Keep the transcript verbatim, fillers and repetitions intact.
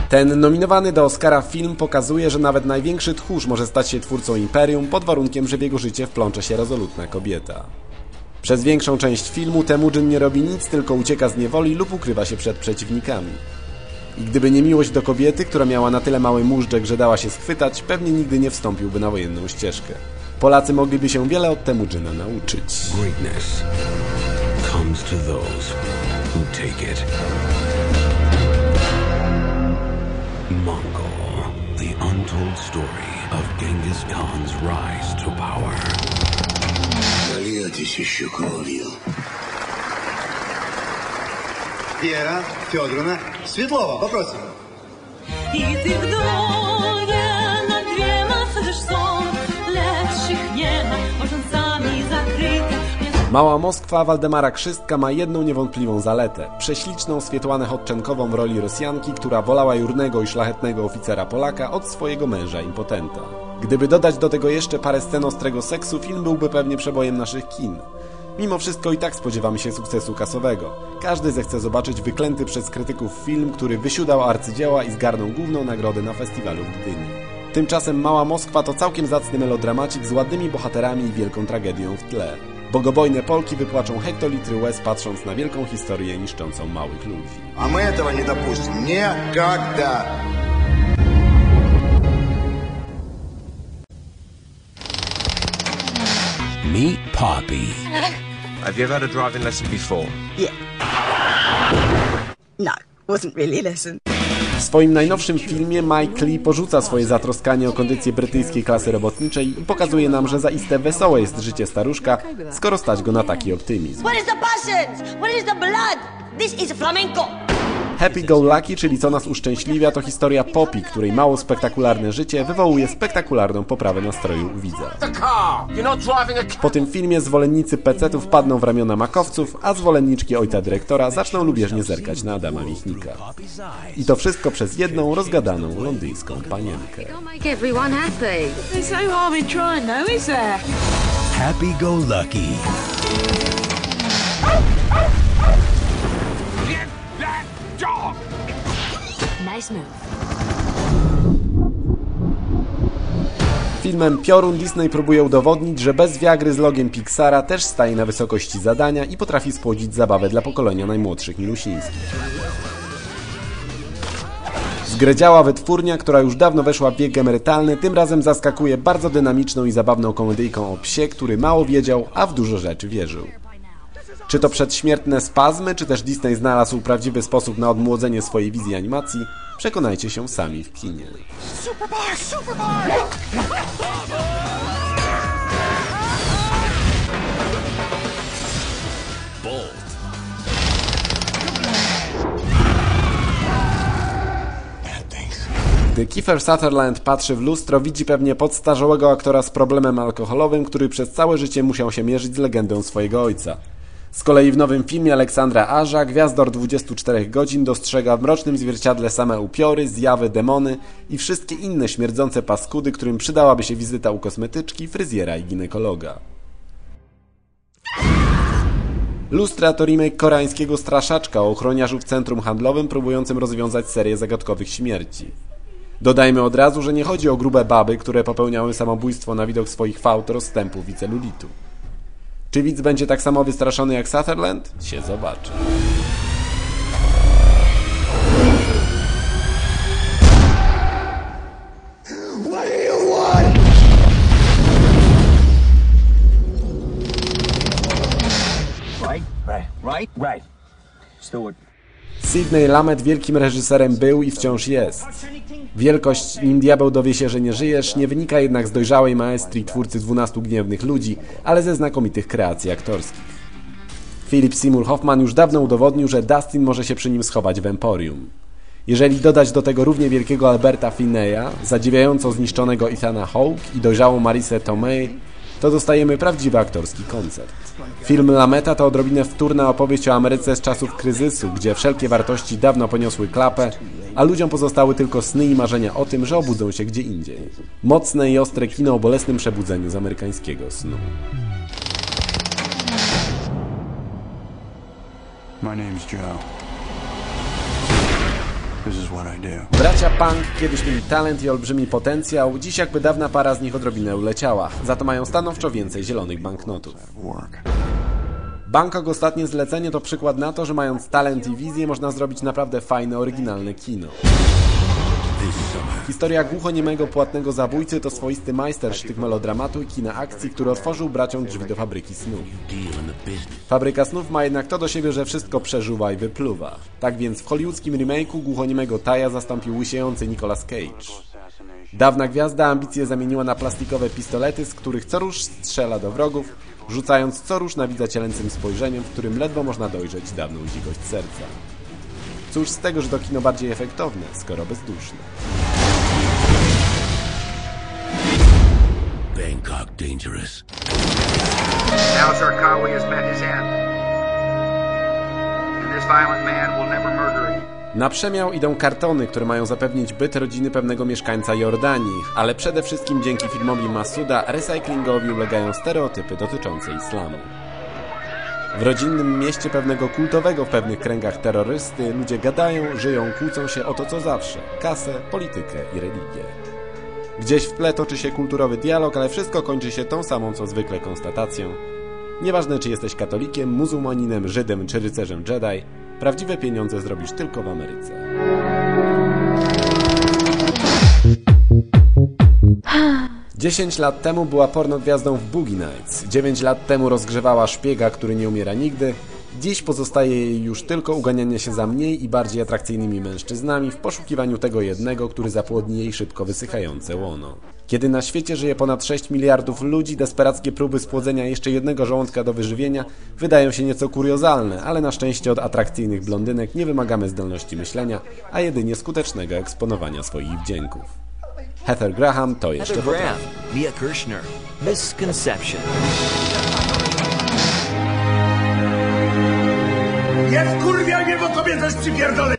Ten nominowany do Oscara film pokazuje, że nawet największy tchórz może stać się twórcą imperium pod warunkiem, że w jego życie wplącze się rezolutna kobieta. Przez większą część filmu Temujin nie robi nic, tylko ucieka z niewoli lub ukrywa się przed przeciwnikami. I gdyby nie miłość do kobiety, która miała na tyle mały móżdżek, że dała się schwytać, pewnie nigdy nie wstąpiłby na wojenną ścieżkę. Polacy mogliby się wiele od Temujina nauczyć. Greatness comes to those who take it. Mongol, the untold story of Genghis Khan's rise to power. Зальетесь еще кровью. Вера Федоровна Светлова, попросим. И ты вдвое на две массаж сон, lepszych nie ma, można sami zakryte. Mała Moskwa Waldemara Krzystka ma jedną niewątpliwą zaletę. Prześliczną Swietłanę Chodczenkovą w roli Rosjanki, która wolała jurnego i szlachetnego oficera Polaka od swojego męża impotenta. Gdyby dodać do tego jeszcze parę scen ostrego seksu, film byłby pewnie przebojem naszych kin. Mimo wszystko i tak spodziewamy się sukcesu kasowego. Każdy zechce zobaczyć wyklęty przez krytyków film, który wysiudał arcydzieła i zgarnął główną nagrodę na festiwalu w Gdyni. Tymczasem Mała Moskwa to całkiem zacny melodramacik z ładnymi bohaterami i wielką tragedią w tle. Bogobojne Polki wypłaczą hektolitry łez, patrząc na wielką historię niszczącą małych ludzi. A my tego nie допустим. Никогда. Meet Poppy. Have you ever had a driving lesson before? Yeah. No, wasn't really a lesson. W swoim najnowszym filmie Mike Lee porzuca swoje zatroskanie o kondycję brytyjskiej klasy robotniczej i pokazuje nam, że zaiste wesołe jest życie staruszka, skoro stać go na taki optymizm. Where is the passions? Where is the blood? This is flamenco. Happy Go Lucky, czyli Co nas uszczęśliwia, to historia Poppy, której mało spektakularne życie wywołuje spektakularną poprawę nastroju u widza. Po tym filmie zwolennicy pecetów padną w ramiona makowców, a zwolenniczki ojca dyrektora zaczną lubieżnie zerkać na Adama Michnika. I to wszystko przez jedną rozgadaną londyńską panienkę. Happy Go Lucky. Nice move. Filmem Piorun Disney próbuje udowodnić, że bez Viagry z logiem Pixara też staje na wysokości zadania i potrafi spłodzić zabawę dla pokolenia najmłodszych milusińskich. Zgredziała wytwórnia, która już dawno weszła w wiek emerytalny, tym razem zaskakuje bardzo dynamiczną i zabawną komedyjką o psie, który mało wiedział, a w dużo rzeczy wierzył. Czy to przedśmiertne spazmy, czy też Disney znalazł prawdziwy sposób na odmłodzenie swojej wizji animacji? Przekonajcie się sami w kinie. Superbar, Superbar! Gdy Kiefer Sutherland patrzy w lustro, widzi pewnie podstarzałego aktora z problemem alkoholowym, który przez całe życie musiał się mierzyć z legendą swojego ojca. Z kolei w nowym filmie Aleksandra Aża gwiazdor dwudziestu czterech godzin dostrzega w mrocznym zwierciadle same upiory, zjawy, demony i wszystkie inne śmierdzące paskudy, którym przydałaby się wizyta u kosmetyczki, fryzjera i ginekologa. Lustra to remake koreańskiego straszaczka o ochroniarzu w centrum handlowym próbującym rozwiązać serię zagadkowych śmierci. Dodajmy od razu, że nie chodzi o grube baby, które popełniały samobójstwo na widok swoich fałd, rozstępów i celulitu. Czy widz będzie tak samo wystraszony jak Sutherland? Się zobaczy. What do you want? Right, right, right, right. Stewart. Sidney Lumet wielkim reżyserem był i wciąż jest. Wielkość Nim diabeł dowie się, że nie żyjesz, nie wynika jednak z dojrzałej maestrii twórcy dwunastu gniewnych ludzi, ale ze znakomitych kreacji aktorskich. Philip Seymour Hoffman już dawno udowodnił, że Dustin może się przy nim schować w Emporium. Jeżeli dodać do tego równie wielkiego Alberta Finneya, zadziwiająco zniszczonego Ethana Hawke i dojrzałą Marisę Tomei, to dostajemy prawdziwy aktorski koncert. Film Lameta to odrobinę wtórna opowieść o Ameryce z czasów kryzysu, gdzie wszelkie wartości dawno poniosły klapę, a ludziom pozostały tylko sny i marzenia o tym, że obudzą się gdzie indziej. Mocne i ostre kino o bolesnym przebudzeniu z amerykańskiego snu. My name's Joe. This is what I do. Bracia Punk kiedyś mieli talent i olbrzymi potencjał, dziś jakby dawna para z nich odrobinę uleciała, za to mają stanowczo więcej zielonych banknotów. Work. Bangkok Ostatnie Zlecenie to przykład na to, że mając talent i wizję można zrobić naprawdę fajne, oryginalne kino. Historia głuchoniemego płatnego zabójcy to swoisty majstersztyk melodramatu i kina akcji, który otworzył braciom drzwi do fabryki snów. Fabryka snów ma jednak to do siebie, że wszystko przeżuwa i wypluwa. Tak więc w hollywoodzkim remake'u głuchoniemego Taja zastąpił łysiejący Nicolas Cage. Dawna gwiazda ambicje zamieniła na plastikowe pistolety, z których co rusz strzela do wrogów, rzucając co rusz na widza cielęcym spojrzeniem, w którym ledwo można dojrzeć dawną dzikość serca. Cóż z tego, że to kino bardziej efektowne, skoro bezduszne. Bangkok Dangerous. Now Zarqawi has met his end. And this violent man will never murder again. Na przemiał idą kartony, które mają zapewnić byt rodziny pewnego mieszkańca Jordanii, ale przede wszystkim dzięki filmowi Masuda recyklingowi ulegają stereotypy dotyczące islamu. W rodzinnym mieście pewnego kultowego w pewnych kręgach terrorysty ludzie gadają, żyją, kłócą się o to co zawsze – kasę, politykę i religię. Gdzieś w tle toczy się kulturowy dialog, ale wszystko kończy się tą samą co zwykle konstatacją. Nieważne czy jesteś katolikiem, muzułmaninem, Żydem czy rycerzem Jedi, prawdziwe pieniądze zrobisz tylko w Ameryce. Dziesięć lat temu była pornogwiazdą w Boogie Nights. Dziewięć lat temu rozgrzewała szpiega, który nie umiera nigdy. Dziś pozostaje jej już tylko uganianie się za mniej i bardziej atrakcyjnymi mężczyznami w poszukiwaniu tego jednego, który zapłodni jej szybko wysychające łono. Kiedy na świecie żyje ponad sześć miliardów ludzi, desperackie próby spłodzenia jeszcze jednego żołądka do wyżywienia wydają się nieco kuriozalne, ale na szczęście od atrakcyjnych blondynek nie wymagamy zdolności myślenia, a jedynie skutecznego eksponowania swoich wdzięków. Heather Graham to jeszcze Heather Graham, potrafi. Mia Kirshner, Misconception. Nie wkurwiaj mnie, bo tobie też przypierdolę!